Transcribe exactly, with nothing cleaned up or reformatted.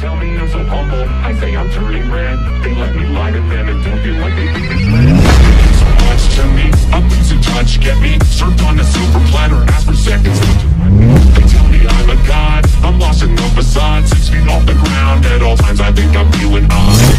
tell me I'm so humble, I say I'm turning red. They let me lie to them and don't feel like they think it's red. So much to me, I'm losing touch, get me served on a silver platter, ask for seconds. They tell me I'm a god, I'm lost in the facade, six feet off the ground. At all times I think I'm feeling odd.